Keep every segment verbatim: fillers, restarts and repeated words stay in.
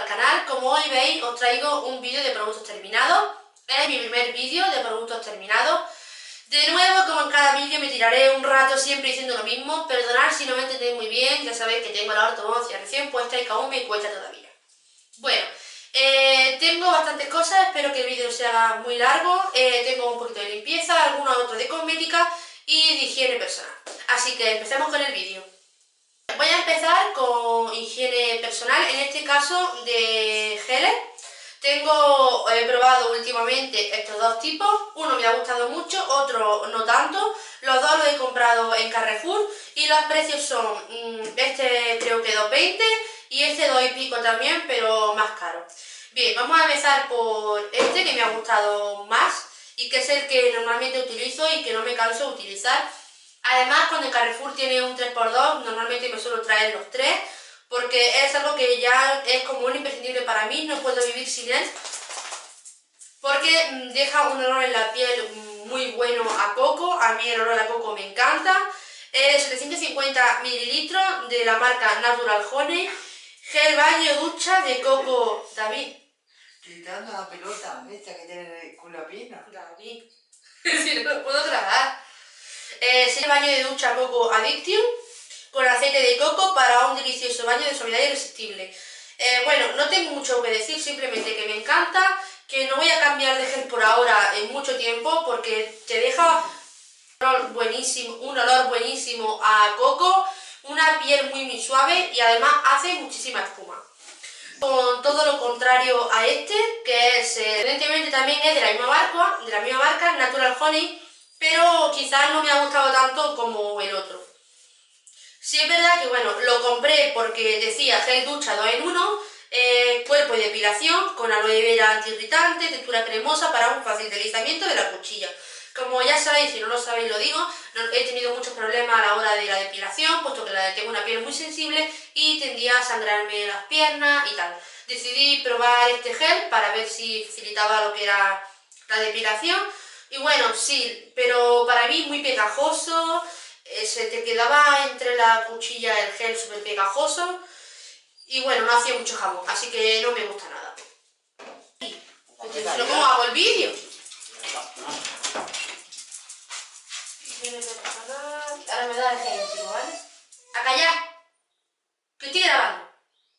al canal. Como hoy veis, os traigo un vídeo de productos terminados. Es mi primer vídeo de productos terminados. De nuevo, como en cada vídeo, me tiraré un rato siempre diciendo lo mismo. Perdonad si no me entendéis muy bien, ya sabéis que tengo la ortodoncia recién puesta y que aún me cuesta todavía. Bueno, eh, tengo bastantes cosas, espero que el vídeo sea muy largo. Eh, tengo un poquito de limpieza, algunos otros de cosmética y de higiene personal. Así que empecemos con el vídeo. Voy a empezar con higiene personal, en este caso de geles. Tengo, he probado últimamente estos dos tipos, uno me ha gustado mucho, otro no tanto. Los dos los he comprado en Carrefour y los precios son, este creo que dos veinte y este dos y pico también, pero más caro. Bien, vamos a empezar por este que me ha gustado más y que es el que normalmente utilizo y que no me canso de utilizar. Además, cuando en Carrefour tiene un tres por dos, normalmente me suelo traer los tres, porque es algo que ya es como un imprescindible para mí, no puedo vivir sin él, porque deja un olor en la piel muy bueno a coco. A mí el olor a coco me encanta. Es setecientos cincuenta mililitros de la marca Natural Honey, gel baño ducha de coco. David. Gritando a la pelota, esta que tiene con la pina. David, si no lo puedo grabar. Eh, gel baño de ducha coco Addiction con aceite de coco para un delicioso baño de suavidad irresistible. Eh, bueno, no tengo mucho que decir, simplemente que me encanta, que no voy a cambiar de gel por ahora en mucho tiempo porque te deja un olor buenísimo, un olor buenísimo a coco, una piel muy muy suave y además hace muchísima espuma. Con todo lo contrario a este, que es, eh, evidentemente también es de la misma marca, de la misma marca, Natural Honey, pero quizás no me ha gustado tanto como el otro. Sí es verdad que, bueno, lo compré porque decía gel ducha dos en uno, eh, cuerpo y depilación con aloe vera antiirritante, textura cremosa para un fácil deslizamiento de la cuchilla. Como ya sabéis, si no lo sabéis lo digo, he tenido muchos problemas a la hora de la depilación, puesto que tengo una piel muy sensible y tendía a sangrarme las piernas y tal. Decidí probar este gel para ver si facilitaba lo que era la depilación. Y bueno, sí, pero para mí muy pegajoso, eh, se te quedaba entre la cuchilla el gel súper pegajoso y bueno, no hacía mucho jamón, así que no me gusta nada. Pero ¿cómo hago el vídeo? Ahora me da el gel íntimo, ¿vale? ¡A callar! Que estoy grabando.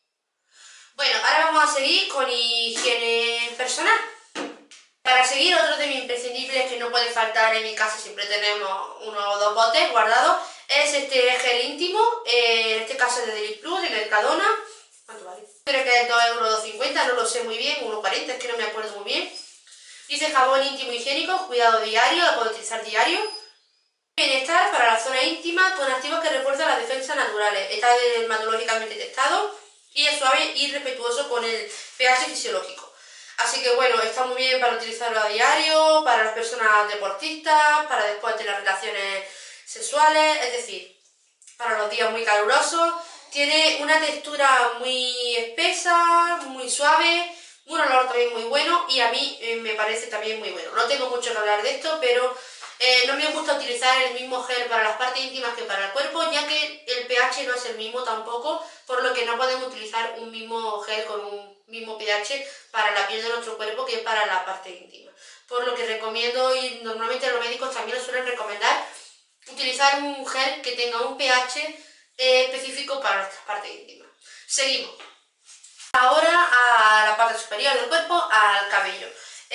Bueno, ahora vamos a seguir con higiene personal. Para seguir, otro de mis imprescindibles que no puede faltar en mi casa, siempre tenemos uno o dos botes guardados, es este gel íntimo, eh, en este caso de Deli Plus, de Mercadona. ¿Cuánto vale? Creo que es dos euros cincuenta, no lo sé muy bien, uno cuarenta, es que no me acuerdo muy bien. Dice jabón íntimo higiénico, cuidado diario, lo puedo utilizar diario. Bienestar para la zona íntima con activos que refuerzan las defensas naturales. Está dermatológicamente testado y es suave y respetuoso con el pH fisiológico. Así que bueno, está muy bien para utilizarlo a diario, para las personas deportistas, para después de las relaciones sexuales, es decir, para los días muy calurosos. Tiene una textura muy espesa, muy suave, un olor también muy bueno y a mí eh, me parece también muy bueno. No tengo mucho que hablar de esto, pero eh, no me gusta utilizar el mismo gel para las partes íntimas que para el cuerpo, ya que el pH no es el mismo tampoco, por lo que no podemos utilizar un mismo gel con un mismo pH para la piel de nuestro cuerpo que para la parte íntima. Por lo que recomiendo, y normalmente los médicos también lo suelen recomendar, utilizar un gel que tenga un pH eh, específico para nuestras partes íntimas. Seguimos. Ahora a la parte superior del cuerpo, al cabello.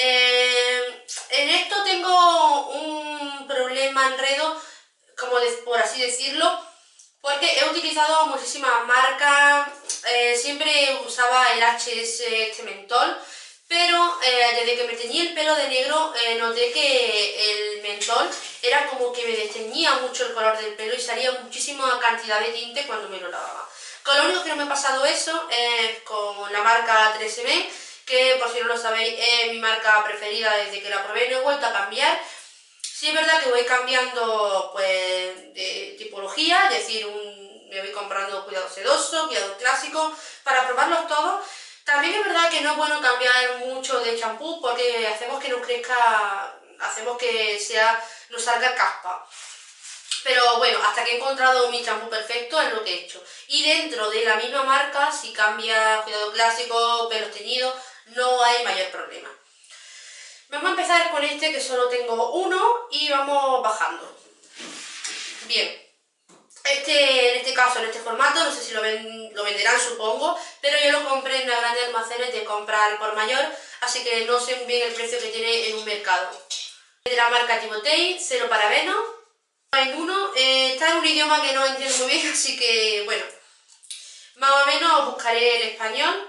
Eh, en esto tengo un problema enredo, como de, por así decirlo, porque he utilizado muchísimas marcas, eh, siempre usaba el H S este mentol, pero eh, desde que me teñí el pelo de negro eh, noté que el mentol era como que me desteñía mucho el color del pelo y salía muchísima cantidad de tinte cuando me lo lavaba. Con lo único que no me ha pasado eso es con la marca tres eme, que por si no lo sabéis es mi marca preferida desde que la probé, no he vuelto a cambiar. Sí es verdad que voy cambiando pues de tipología, es decir, un, me voy comprando cuidado sedoso, cuidado clásico, para probarlos todos. También es verdad que no es bueno cambiar mucho de champú porque hacemos que nos crezca, hacemos que sea, nos salga caspa. Pero bueno, hasta que he encontrado mi champú perfecto es lo que he hecho. Y dentro de la misma marca, si cambia cuidado clásico, pelos teñidos, no hay mayor problema. Vamos a empezar con este que solo tengo uno y vamos bajando. Bien. Este, en este caso, en este formato, no sé si lo, ven, lo venderán, supongo, pero yo lo compré en los grandes almacenes de comprar por mayor, así que no sé muy bien el precio que tiene en un mercado. De la marca Timotei, cero parabeno, en uno, eh, está en un idioma que no entiendo muy bien, así que bueno, más o menos buscaré el español.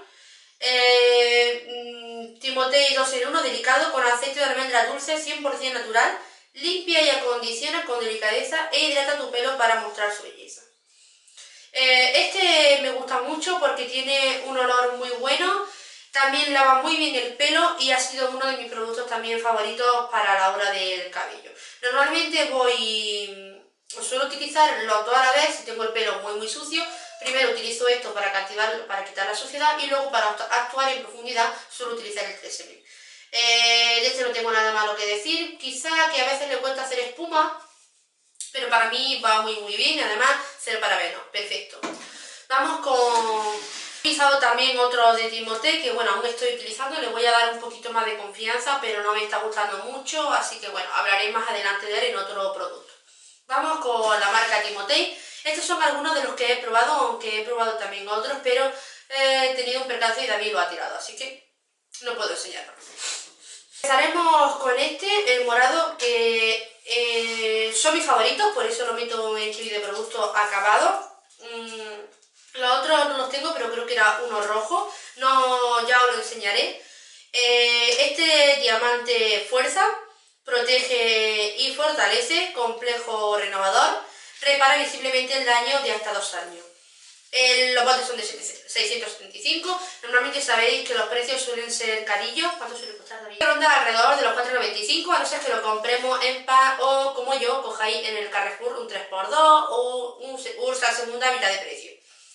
Eh, mmm, Timotei dos en uno, delicado, con aceite de almendra dulce, cien por cien natural. Limpia y acondiciona con delicadeza e hidrata tu pelo para mostrar su belleza. Eh, este me gusta mucho porque tiene un olor muy bueno, también lava muy bien el pelo y ha sido uno de mis productos también favoritos para la hora del cabello. Normalmente voy, suelo utilizarlo toda la vez si tengo el pelo muy muy sucio. Primero utilizo esto para, captivar, para quitar la suciedad y luego para actuar en profundidad suelo utilizar el tres eme. Eh, de este no tengo nada malo que decir, quizá que a veces le cuesta hacer espuma, pero para mí va muy muy bien, además cero parabeno, perfecto. Vamos con... He utilizado también otro de Timotei, que bueno, aún estoy utilizando, le voy a dar un poquito más de confianza, pero no me está gustando mucho, así que bueno, hablaré más adelante de él en otro producto. Vamos con la marca Timotei. Estos son algunos de los que he probado, aunque he probado también otros, pero he tenido un percance y David lo ha tirado, así que no puedo enseñarlo. Empezaremos con este, el morado, que eh, son mis favoritos, por eso lo meto en este vídeo de productos acabados. Mm, los otros no los tengo, pero creo que era uno rojo, no, ya os lo enseñaré. Eh, este diamante fuerza, protege y fortalece, complejo renovador, repara visiblemente el daño de hasta dos años. El, los botes son de seiscientos setenta y cinco, normalmente sabéis que los precios suelen ser carillos. ¿Cuánto suele costar, David? Ronda alrededor de los cuatro noventa y cinco, a no ser que lo compremos en pack o como yo, cojáis en el Carrefour un tres por dos o un Ursa segunda a mitad de precio.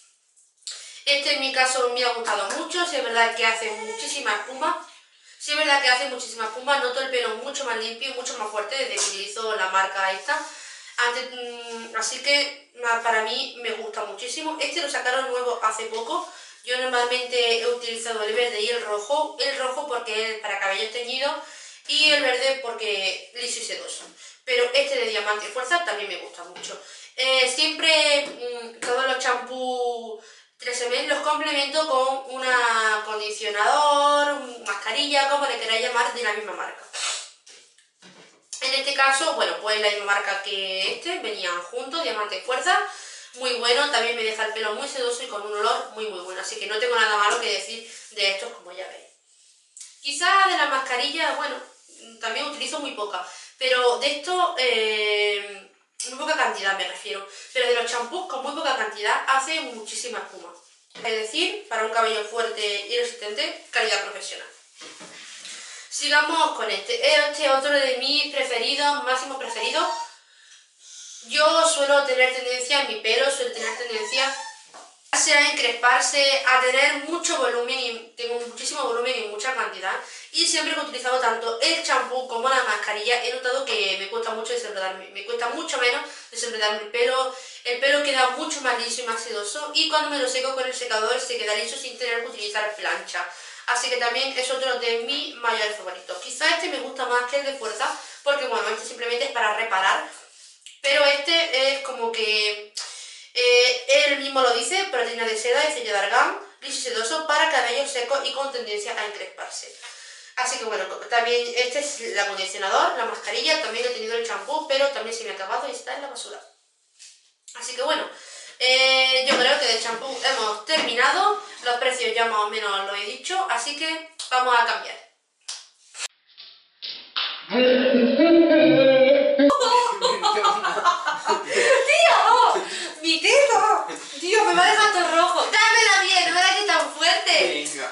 Este en mi caso me ha gustado mucho, si es verdad que hace muchísima espuma. Si es verdad que hace muchísima espuma, noto el pelo mucho más limpio y mucho más fuerte desde que utilizo la marca esta. Antes, mmm, así que para mí me gusta muchísimo. Este lo sacaron nuevo hace poco. Yo normalmente he utilizado el verde y el rojo. El rojo porque es para cabello teñido y el verde porque liso y sedoso. Pero este de diamante fuerza también me gusta mucho. Eh, siempre mmm, todos los champús tres eme los complemento con un acondicionador, mascarilla, como le queráis llamar, de la misma marca. En este caso, bueno, pues la misma marca que este, venían juntos, diamante fuerza, muy bueno, también me deja el pelo muy sedoso y con un olor muy muy bueno, así que no tengo nada malo que decir de estos, como ya veis. Quizás de la mascarilla, bueno, también utilizo muy poca, pero de esto, eh, muy poca cantidad me refiero, pero de los champús con muy poca cantidad hace muchísima espuma. Es decir, para un cabello fuerte y resistente, calidad profesional. Sigamos con este. Este es otro de mis preferidos, máximos preferidos. Yo suelo tener tendencia en mi pelo, suelo tener tendencia a encresparse, a tener mucho volumen, y tengo muchísimo volumen y mucha cantidad. Y siempre que he utilizado tanto el champú como la mascarilla, he notado que me cuesta mucho desenredarme, me cuesta mucho menos desenredarme el pelo. El pelo queda mucho más liso y más sedoso, y cuando me lo seco con el secador se queda liso sin tener que utilizar plancha. Así que también es otro de mis mayores favoritos. Quizá este me gusta más que el de fuerza, porque bueno, este simplemente es para reparar, pero este es como que eh, él mismo lo dice, proteína de seda de sello de argán, liso y sedoso para cabello seco y con tendencia a encresparse. Así que bueno, también este es el acondicionador, la mascarilla, también he tenido el champú, pero también se me ha acabado y está en la basura. Así que bueno, eh, yo creo que de champú hemos terminado, los precios ya más o menos lo he dicho, así que vamos a cambiar. ¡Tío! ¡Mi teto! ¡Tío, me va a dejar todo rojo! ¡Dámela bien! ¡No me la que tan fuerte! Venga.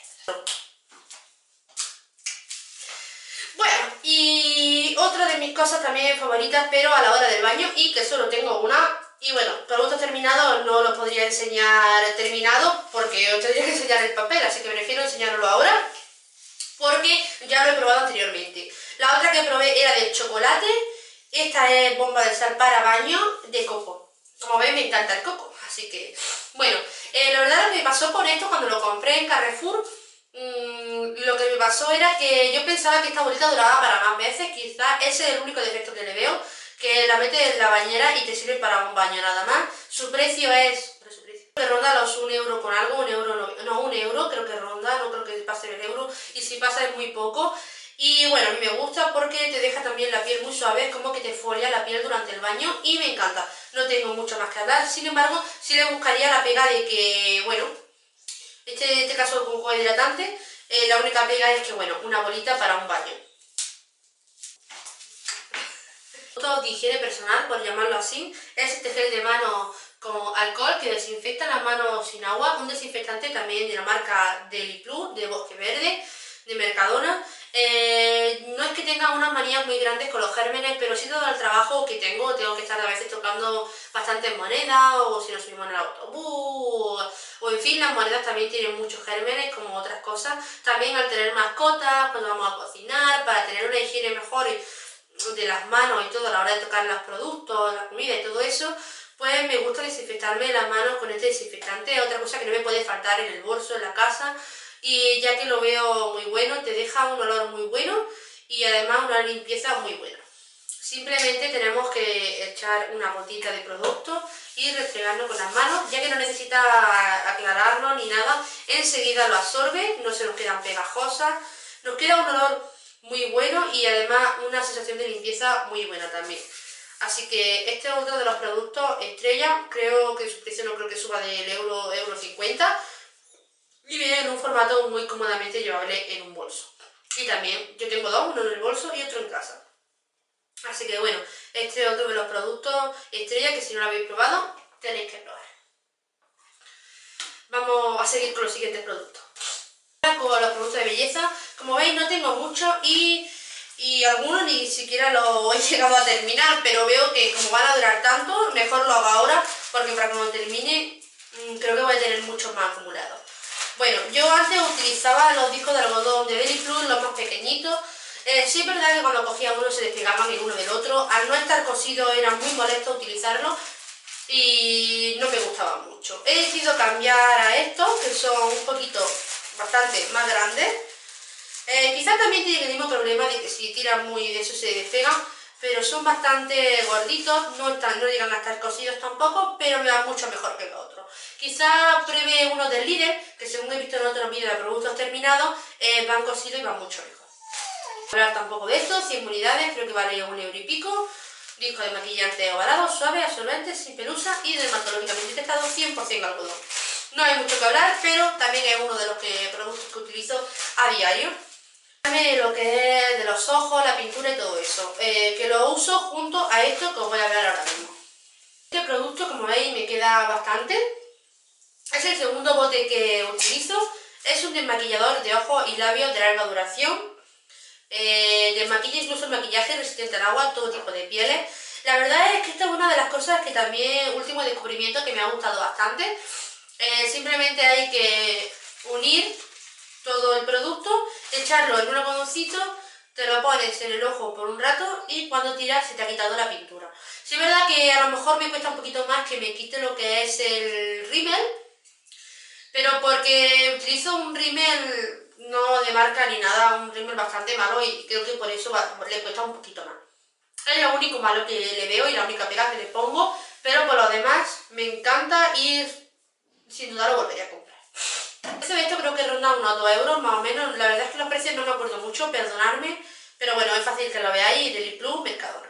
Bueno, y otra de mis cosas también favoritas, pero a la hora del baño, y que solo tengo una. Y bueno, productos terminados no los podría enseñar terminados porque os tendría que enseñar el papel, así que prefiero enseñarlo ahora porque ya lo he probado anteriormente. La otra que probé era de chocolate Esta es bomba de sal para baño de coco. Como veis, me encanta el coco, así que... Bueno, eh, la verdad lo que me pasó con esto cuando lo compré en Carrefour, mmm, lo que me pasó era que yo pensaba que esta bolita duraba para más veces, quizás ese es el único defecto que le veo, que la metes en la bañera y te sirve para un baño nada más. Su precio es... Su precio, que ronda los un euro con algo, un euro no, no, un euro creo que ronda, no creo que pase el euro, y si pasa es muy poco. Y bueno, a mí me gusta porque te deja también la piel muy suave, es como que te folia la piel durante el baño y me encanta. No tengo mucho más que hablar, sin embargo, sí le buscaría la pega de que, bueno, este, en este caso con juego hidratante, eh, la única pega es que, bueno, una bolita para un baño. Producto de higiene personal, por llamarlo así, es este gel de mano con alcohol que desinfecta las manos sin agua, un desinfectante también de la marca Deli Plus, de Bosque Verde, de Mercadona. Eh, no es que tenga unas manías muy grandes con los gérmenes, pero sí todo el trabajo que tengo, tengo que estar a veces tocando bastantes monedas, o si no subimos en el autobús, o en fin, las monedas también tienen muchos gérmenes, como otras cosas. También al tener mascotas, cuando vamos a cocinar, para tener una higiene mejor de las manos y todo a la hora de tocar los productos, la comida y todo eso, pues me gusta desinfectarme las manos con este desinfectante. Otra cosa que no me puede faltar en el bolso, en la casa, y ya que lo veo muy bueno, te deja un olor muy bueno y además una limpieza muy buena. Simplemente tenemos que echar una gotita de producto y restregarlo con las manos, ya que no necesita aclararlo ni nada, enseguida lo absorbe, no se nos quedan pegajosas, nos queda un olor muy bueno y además una sensación de limpieza muy buena también. Así que este es otro de los productos estrella, creo que su precio no creo que suba del euro, euro cincuenta, y viene en un formato muy cómodamente llevable en un bolso. Y también yo tengo dos, uno en el bolso y otro en casa. Así que bueno, este es otro de los productos estrella que si no lo habéis probado, tenéis que probar. Vamos a seguir con los siguientes productos. Con los productos de belleza, como veis no tengo mucho y, y algunos ni siquiera los he llegado a terminar, pero veo que como van a durar tanto, mejor lo hago ahora, porque para cuando termine creo que voy a tener muchos más acumulados. Bueno, yo antes utilizaba los discos de algodón de Deli Plus, los más pequeñitos. Eh, sí es verdad que cuando cogía uno se despegaban el uno del otro, al no estar cosido era muy molesto utilizarlo y no me gustaba mucho. He decidido cambiar a estos, que son un poquito bastante más grandes. Eh, quizás también tienen el mismo problema de que si tiran muy de eso se despegan, pero son bastante gorditos, no, están, no llegan a estar cosidos tampoco, pero me van mucho mejor que los otros. Quizás pruebe uno del líder, que según he visto en otros vídeos de productos terminados, eh, van cosidos y van mucho mejor. Voy a hablar tampoco de esto, cien unidades, creo que vale un euro y pico. Disco de maquillante ovalado, suave, absorbente, sin pelusa y dermatológicamente testado, cien por cien algodón. No hay mucho que hablar, pero también es uno de los que, productos que utilizo a diario. Lo que es de los ojos, la pintura y todo eso, eh, que lo uso junto a esto que os voy a hablar ahora mismo. Este producto, como veis, me queda bastante. Es el segundo bote que utilizo. Es un desmaquillador de ojos y labios de larga duración. Eh, desmaquilla incluso el maquillaje resistente al agua, todo tipo de pieles. La verdad es que esta es una de las cosas que también, último descubrimiento que me ha gustado bastante. Eh, simplemente hay que unir todo el producto, echarlo en un algodoncito, te lo pones en el ojo por un rato y cuando tiras se te ha quitado la pintura. Sí es verdad que a lo mejor me cuesta un poquito más que me quite lo que es el rímel, pero porque utilizo un rímel no de marca ni nada, un rímel bastante malo y creo que por eso va, le cuesta un poquito más. Es lo único malo que le veo y la única pega que le pongo, pero por lo demás me encanta y sin duda lo volvería a comprar. El precio de esto creo que ronda unos dos euros más o menos, la verdad es que los precios no me acuerdo mucho, perdonadme, pero bueno, es fácil que lo veáis, Deli Plus, Mercadona.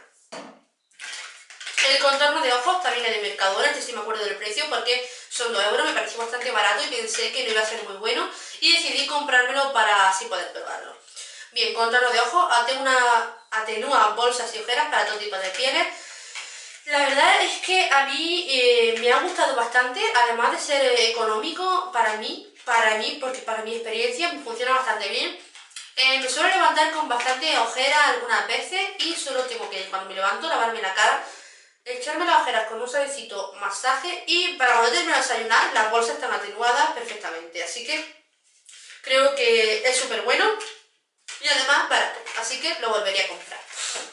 El contorno de ojos también es de Mercadona, este sí me acuerdo del precio porque son dos euros, me pareció bastante barato y pensé que no iba a ser muy bueno y decidí comprármelo para así poder probarlo. Bien, contorno de ojos, atenúa, atenúa bolsas y ojeras para todo tipo de pieles. La verdad es que a mí eh, me ha gustado bastante, además de ser económico para mí, para mí, porque para mi experiencia me funciona bastante bien. Eh, me suelo levantar con bastante ojera algunas veces y solo tengo que, cuando me levanto, lavarme la cara, echarme las ojeras con un suavecito masaje y para cuando termino de desayunar las bolsas están atenuadas perfectamente. Así que creo que es súper bueno y además barato, así que lo volvería a comprar.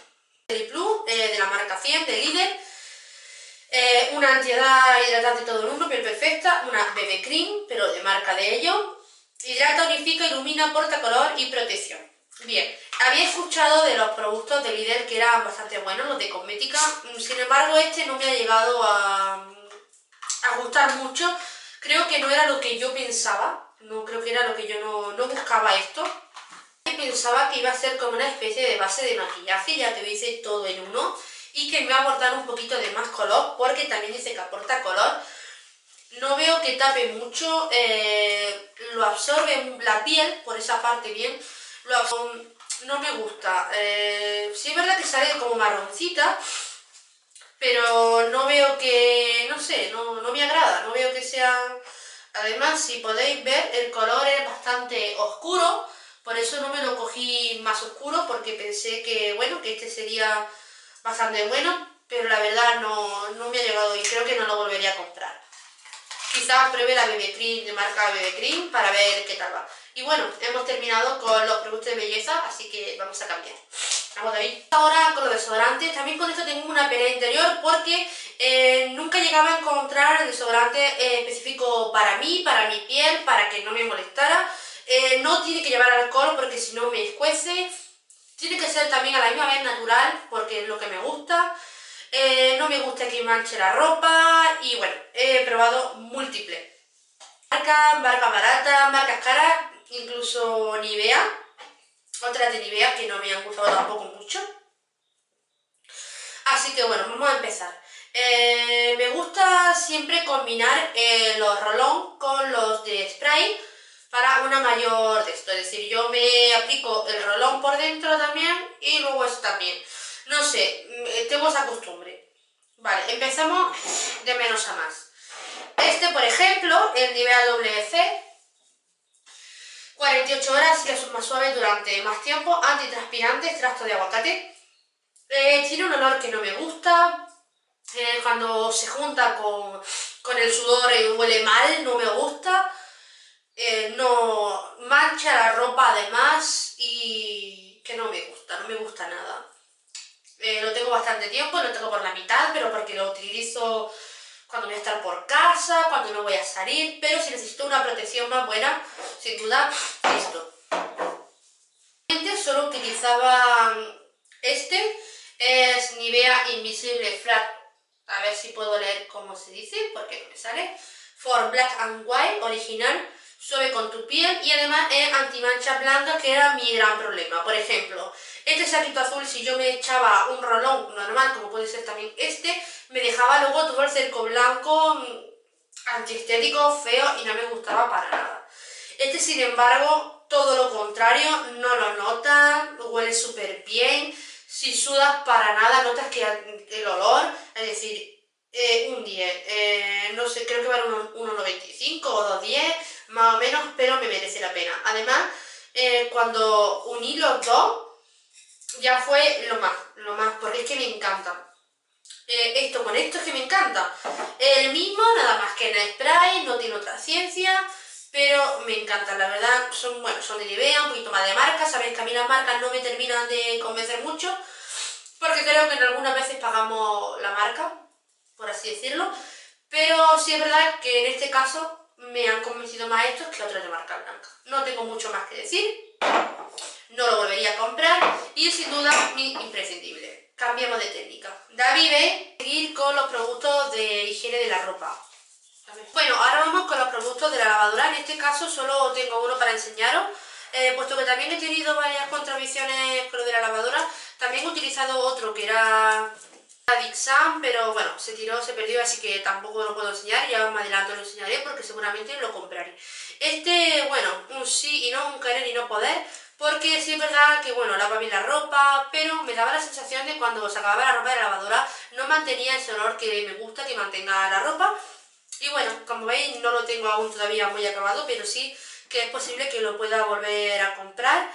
Plus, eh, de la marca cien, de líder. Eh, una antiedad hidratante todo en uno, piel perfecta. Una B B Cream, pero de marca de ellos. Hidrata, unifica, ilumina, aporta color y protección. Bien, había escuchado de los productos de líder que eran bastante buenos, los de cosmética. Sin embargo, este no me ha llegado a, a gustar mucho. Creo que no era lo que yo pensaba. No creo que era lo que yo no, no buscaba esto. Pensaba que iba a ser como una especie de base de maquillaje, ya que dice todo en uno, y que me va a aportar un poquito de más color, porque también dice que aporta color. No veo que tape mucho, eh, lo absorbe la piel, por esa parte bien, lo absorbe, no me gusta. Eh, sí es verdad que sale como marroncita, pero no veo que, no sé, no, no me agrada, no veo que sea... Además, si podéis ver, el color es bastante oscuro. Por eso no me lo cogí más oscuro, porque pensé que, bueno, que este sería bastante bueno, pero la verdad no, no me ha llegado y creo que no lo volvería a comprar. Quizás pruebe la B B Cream de marca B B Cream para ver qué tal va. Y bueno, hemos terminado con los productos de belleza, así que vamos a cambiar. Vamos, David. Ahora con los desodorantes, también con esto tengo una pelea interior porque eh, nunca llegaba a encontrar el desodorante eh, específico para mí, para mi piel, para que no me molestara. Eh, no tiene que llevar alcohol porque si no me escuece. Tiene que ser también a la misma vez natural porque es lo que me gusta. Eh, no me gusta que manche la ropa y bueno, he probado múltiples. Marcas, marcas baratas, marcas caras, incluso Nivea. Otras de Nivea que no me han gustado tampoco mucho. Así que bueno, vamos a empezar. Eh, me gusta siempre combinar eh, los roll-on con los de spray para una mayor de esto, es decir, yo me aplico el rolón por dentro también y luego esto también. No sé, tengo esa costumbre. Vale, empezamos de menos a más. Este, por ejemplo, el Nivea W C, cuarenta y ocho horas, que es más suave durante más tiempo, antitranspirante, extracto de aguacate. Eh, tiene un olor que no me gusta. Eh, cuando se junta con, con el sudor y huele mal, no me gusta. Eh, no mancha la ropa además y que no me gusta, no me gusta nada. Eh, lo tengo bastante tiempo, lo tengo por la mitad, pero porque lo utilizo cuando voy a estar por casa, cuando no voy a salir, pero si necesito una protección más buena, sin duda, esto. Solo utilizaba este, es Nivea Invisible Flat, a ver si puedo leer cómo se dice, porque no me sale, For Black and White, original, suave con tu piel y además es antimancha blanda, que era mi gran problema. Por ejemplo, este saquito azul, si yo me echaba un rolón normal, como puede ser también este, me dejaba luego todo el cerco blanco antiestético, feo y no me gustaba para nada. Este, sin embargo, todo lo contrario, no lo notas, huele súper bien. Si sudas para nada, notas que el olor, es decir, eh, un diez, eh, no sé, creo que vale uno noventa y cinco o dos diez, más o menos, pero me merece la pena. Además, eh, cuando uní los dos, ya fue lo más, lo más, porque es que me encanta. Eh, esto con esto es que me encanta. El mismo, nada más que en spray, no tiene otra ciencia, pero me encantan, la verdad. Son, bueno, son de Nivea, un poquito más de marca. Sabéis que a mí las marcas no me terminan de convencer mucho, porque creo que en algunas veces pagamos la marca, por así decirlo, pero sí es verdad que en este caso me han convencido más estos que otros de marca blanca. No tengo mucho más que decir, no lo volvería a comprar y es sin duda mi imprescindible. Cambiamos de técnica. David, ve, seguir con los productos de higiene de la ropa. Bueno, ahora vamos con los productos de la lavadora. En este caso solo tengo uno para enseñaros, eh, puesto que también he tenido varias contradicciones con lo de la lavadora. También he utilizado otro que era Dixan, pero bueno, se tiró, se perdió, así que tampoco lo puedo enseñar. Ya más adelanto lo enseñaré porque seguramente lo compraré. Este, bueno, un sí y no, un querer y no poder, porque sí es verdad que, bueno, lava bien la ropa, pero me daba la sensación de cuando se acababa la ropa de la lavadora no mantenía ese olor que me gusta que mantenga la ropa. Y bueno, como veis, no lo tengo aún todavía muy acabado, pero sí que es posible que lo pueda volver a comprar.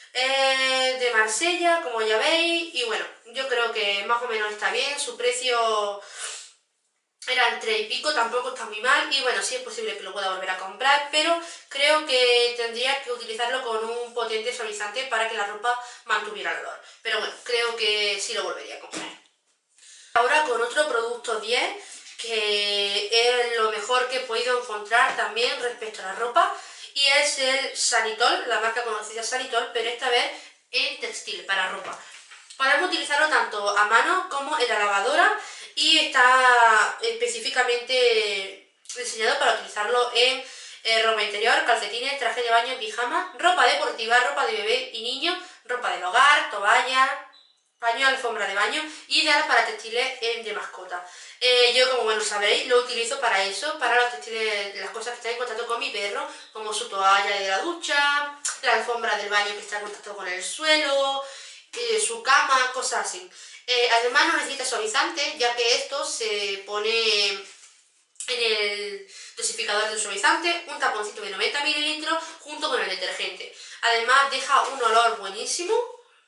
Eh, de Marsella, como ya veis, y bueno, yo creo que más o menos está bien. Su precio eran tres y pico, tampoco está muy mal y bueno, sí es posible que lo pueda volver a comprar, pero creo que tendría que utilizarlo con un potente suavizante para que la ropa mantuviera el olor. Pero bueno, creo que sí lo volvería a comprar. Ahora con otro producto diez, que es lo mejor que he podido encontrar también respecto a la ropa, y es el Sanitol, la marca conocida Sanitol, pero esta vez en textil, para ropa. Podemos utilizarlo tanto a mano como en la lavadora y está específicamente diseñado para utilizarlo en eh, ropa interior, calcetines, traje de baño, pijama, ropa deportiva, ropa de bebé y niño, ropa del hogar, toalla, paño, alfombra de baño y ideal para textiles de mascota. Eh, yo, como bueno sabéis, lo utilizo para eso, para los textiles, las cosas que están en contacto con mi perro, como su toalla de la ducha, la alfombra del baño que está en contacto con el suelo, eh, su cama, cosas así. Eh, además no necesita suavizante, ya que esto se pone en el dosificador del suavizante, un taponcito de noventa mililitros junto con el detergente. Además deja un olor buenísimo,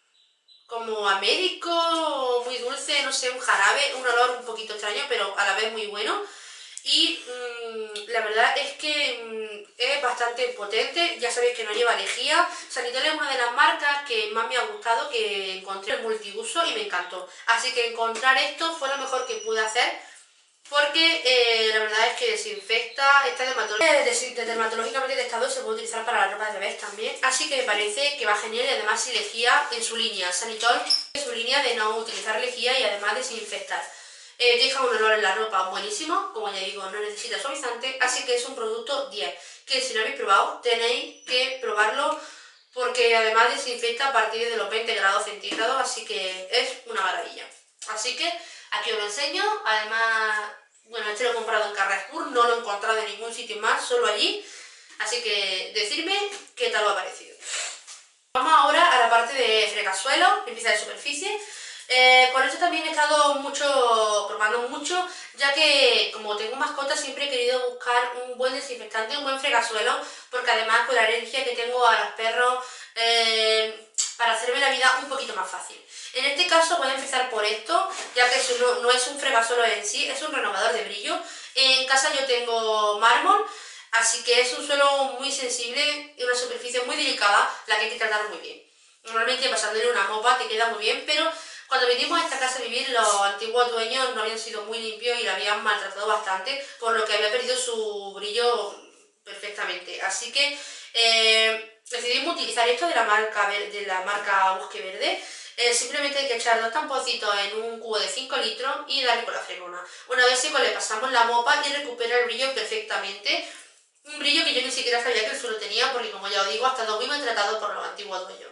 como a médico, muy dulce, no sé, un jarabe, un olor un poquito extraño, pero a la vez muy bueno. Y mmm, la verdad es que mmm, es bastante potente, ya sabéis que no lleva lejía. Sanitol es una de las marcas que más me ha gustado, que encontré en multiuso y me encantó. Así que encontrar esto fue lo mejor que pude hacer, porque eh, la verdad es que desinfecta, está dermatológicamente, dermatológicamente testado y se puede utilizar para la ropa de bebés también. Así que me parece que va genial y además sin lejía en su línea. Sanitol en su línea de no utilizar lejía y además desinfectar. Eh, deja un olor en la ropa buenísimo, como ya digo, no necesita suavizante, así que es un producto diez, que si no habéis probado tenéis que probarlo porque además desinfecta a partir de los veinte grados centígrados, así que es una maravilla. Así que aquí os lo enseño, además, bueno, este lo he comprado en Carrefour, no lo he encontrado en ningún sitio más, solo allí, así que decidme qué tal os ha parecido. Vamos ahora a la parte de fregasuelo, limpieza de superficie. Eh, con esto también he estado mucho, probando mucho, ya que como tengo mascotas siempre he querido buscar un buen desinfectante, un buen fregasuelo, porque además con la alergia que tengo a los perros, eh, para hacerme la vida un poquito más fácil. En este caso voy a empezar por esto, ya que eso no, no es un fregasuelo en sí, es un renovador de brillo. En casa yo tengo mármol, así que es un suelo muy sensible y una superficie muy delicada, la que hay que tratar muy bien. Normalmente pasándole una mopa te queda muy bien, pero cuando vinimos a esta casa a vivir, los antiguos dueños no habían sido muy limpios y la habían maltratado bastante, por lo que había perdido su brillo perfectamente. Así que eh, decidimos utilizar esto de la marca, de la marca Bosque Verde. Eh, simplemente hay que echar dos tamponcitos en un cubo de cinco litros y darle con la fregona. Una vez seco le pasamos la mopa y recupera el brillo perfectamente. Un brillo que yo ni siquiera sabía que el suelo tenía, porque como ya os digo, ha estado muy maltratado por los antiguos dueños.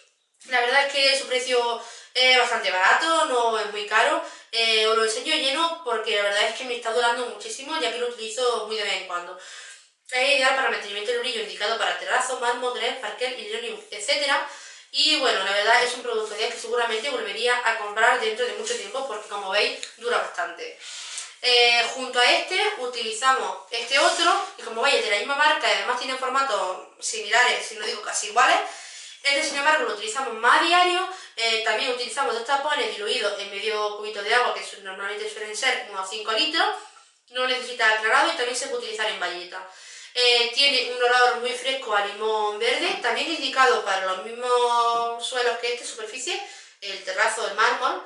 La verdad es que su precio es bastante barato, no es muy caro. Eh, os lo enseño lleno porque la verdad es que me está durando muchísimo, ya que lo utilizo muy de vez en cuando. Es ideal para mantenimiento del brillo, indicado para terrazo, mármol, grés, parquet, linoleum, etcétera. Y bueno, la verdad es un producto que seguramente volvería a comprar dentro de mucho tiempo porque, como veis, dura bastante. Eh, junto a este utilizamos este otro, y como veis es de la misma marca y además tiene formatos similares, si no digo casi iguales. Este, sin embargo, lo utilizamos más a diario. Eh, también utilizamos dos tapones diluidos en medio cubito de agua, que normalmente suelen ser unos cinco litros. No necesita aclarado y también se puede utilizar en bayeta. Eh, tiene un olor muy fresco a limón verde, también indicado para los mismos suelos que este, superficie, el terrazo, el mármol.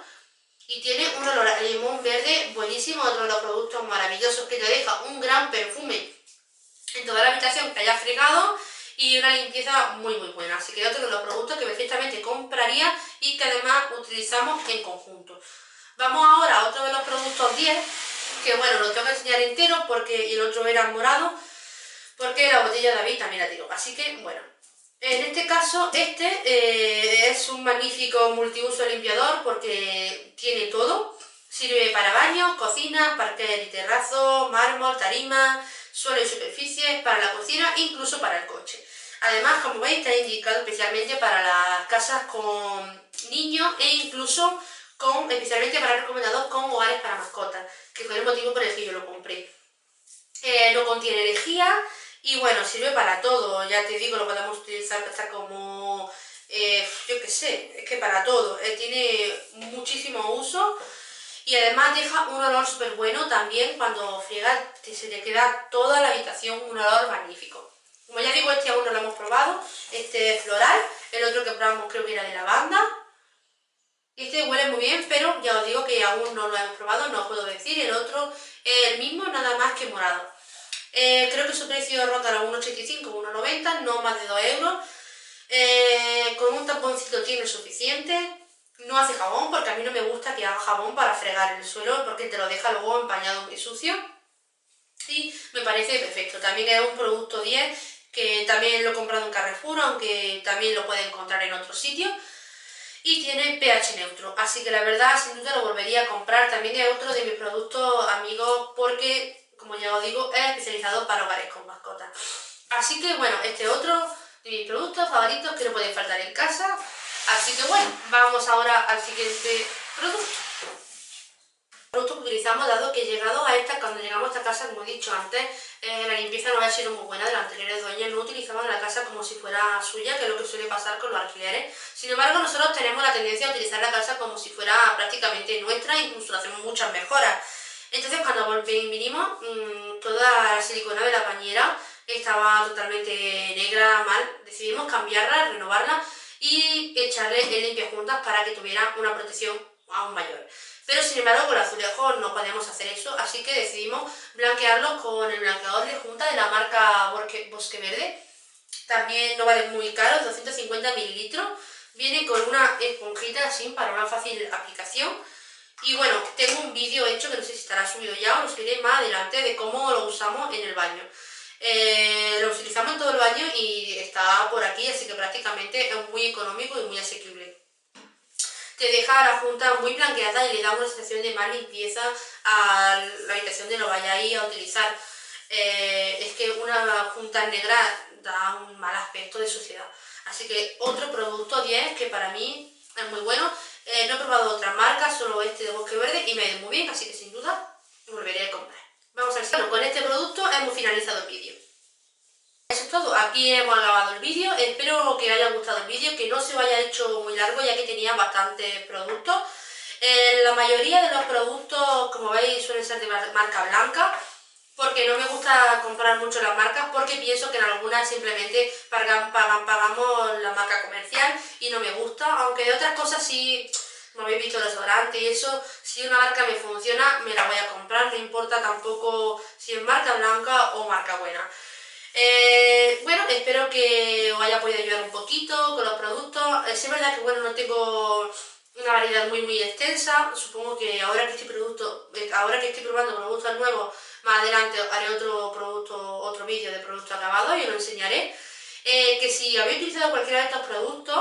Y tiene un olor a limón verde buenísimo, otro de los productos maravillosos que te deja un gran perfume en toda la habitación que haya fregado y una limpieza muy muy buena. Así que otro de los productos que perfectamente compraría y que además utilizamos en conjunto. Vamos ahora a otro de los productos diez, que bueno, lo tengo que enseñar entero porque el otro era morado, porque la botella de David también la tiro. Así que bueno, en este caso este eh, es un magnífico multiuso limpiador porque tiene todo. Sirve para baños, cocina, parquet y terrazo, mármol, tarima, suelo y superficie, para la cocina, incluso para el coche. Además, como veis, está indicado especialmente para las casas con niños e incluso con, especialmente para recomendados con hogares para mascotas, que fue el motivo por el que yo lo compré. Eh, no contiene lejía y bueno, sirve para todo. Ya te digo, lo podemos utilizar hasta como, eh, yo qué sé, es que para todo. Eh, tiene muchísimo uso. Y además deja un olor súper bueno también cuando friegas, se te queda toda la habitación un olor magnífico. Como ya digo, este aún no lo hemos probado, este es floral, el otro que probamos creo que era de lavanda. Este huele muy bien, pero ya os digo que aún no lo hemos probado, no os puedo decir. El otro es el mismo, nada más que morado. Eh, creo que su precio ronda los uno ochenta y cinco, uno noventa, no más de dos euros. Eh, con un tamponcito tiene suficiente. No hace jabón, porque a mí no me gusta que haga jabón para fregar el suelo, porque te lo deja luego empañado muy sucio. Y me parece perfecto. También es un producto diez, que también lo he comprado en Carrefour, aunque también lo puedes encontrar en otros sitios. Y tiene pH neutro, así que la verdad sin duda lo volvería a comprar. También es otro de mis productos amigos porque, como ya os digo, es especializado para hogares con mascotas. Así que bueno, este es otro de mis productos favoritos que no pueden faltar en casa. Así que bueno, vamos ahora al siguiente producto. Producto que utilizamos, dado que llegado a esta, cuando llegamos a esta casa, como he dicho antes, eh, la limpieza no había sido muy buena de las anteriores dueñas, no utilizaban la casa como si fuera suya, que es lo que suele pasar con los alquileres. Sin embargo, nosotros tenemos la tendencia a utilizar la casa como si fuera prácticamente nuestra, incluso hacemos muchas mejoras. Entonces, cuando vinimos, mmm, toda la silicona de la bañera estaba totalmente negra, mal. Decidimos cambiarla, renovarla y echarle el limpiajuntas para que tuviera una protección aún mayor. Pero sin embargo con el azulejo no podíamos hacer eso, así que decidimos blanquearlo con el blanqueador de junta de la marca Bosque Verde. También no vale muy caro, doscientos cincuenta mililitros. Viene con una esponjita así para una fácil aplicación. Y bueno, tengo un vídeo hecho que no sé si estará subido ya o lo subiré más adelante de cómo lo usamos en el baño. Eh, lo utilizamos en todo el baño y está por aquí, así que prácticamente es muy económico y muy asequible. Te deja la junta muy blanqueada y le da una sensación de más limpieza a la habitación de lo vayáis a utilizar. Eh, es que una junta negra da un mal aspecto de suciedad. Así que otro producto diez que para mí es muy bueno. Eh, no he probado otras marcas, solo este de Bosque Verde y me ha ido muy bien, así que sin duda volveré a comprar. Vamos a ver, bueno, con este producto hemos finalizado el vídeo. Eso es todo, aquí hemos acabado el vídeo, espero que os haya gustado el vídeo, que no se os haya hecho muy largo ya que tenía bastantes productos. Eh, la mayoría de los productos, como veis, suelen ser de marca blanca, porque no me gusta comprar mucho las marcas, porque pienso que en algunas simplemente pagan, pagan, pagamos la marca comercial y no me gusta, aunque de otras cosas sí, como habéis visto, los desodorantes y eso, si una marca me funciona, me la voy a comprar, no importa tampoco si es marca blanca o marca buena. Eh, bueno, espero que os haya podido ayudar un poquito con los productos. Eh, sí es verdad que bueno, no tengo una variedad muy muy extensa. Supongo que ahora que estoy producto, eh, ahora que estoy probando productos nuevos, más adelante haré otro producto, otro vídeo de producto acabado y os lo enseñaré. Eh, que si habéis utilizado cualquiera de estos productos,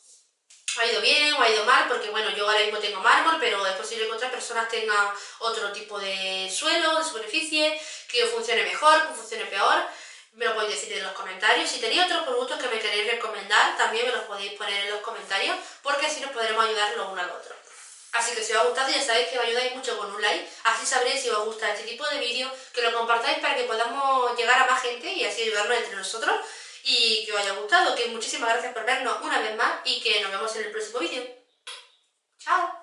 os ha ido bien o ha ido mal, porque bueno, yo ahora mismo tengo mármol, pero es posible que otras personas tengan otro tipo de suelo, de superficie, que os funcione mejor, que os funcione peor. Me lo podéis decir en los comentarios. Si tenéis otros productos que me queréis recomendar, también me los podéis poner en los comentarios, porque así nos podremos ayudar los unos al otro. Así que si os ha gustado, ya sabéis que me ayudáis mucho con un like, así sabréis si os gusta este tipo de vídeos, que lo compartáis para que podamos llegar a más gente y así ayudarnos entre nosotros, y que os haya gustado, que muchísimas gracias por vernos una vez más y que nos vemos en el próximo vídeo. ¡Chao!